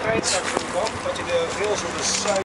trein straks voor de kant, dat je de rails op de